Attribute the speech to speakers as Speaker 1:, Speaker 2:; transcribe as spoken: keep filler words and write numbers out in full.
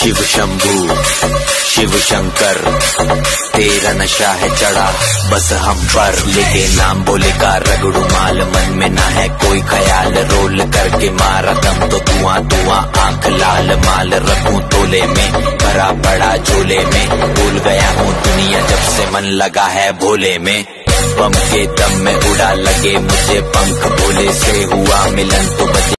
Speaker 1: शिव शंभू शिव शंकर तेरा नशा है चढ़ा बस हम पर, लेके नाम बोले का रगड़ू माल, मन में ना है कोई ख्याल, रोल करके मारा दम तो धुआं धुआं आंख लाल, माल रखूं तोले में भरा पड़ा झोले में, भूल गया हूँ दुनिया जब से मन लगा है भोले में, बम के दम में उड़ा लगे मुझे पंख, भोले से हुआ मिलन तो बचे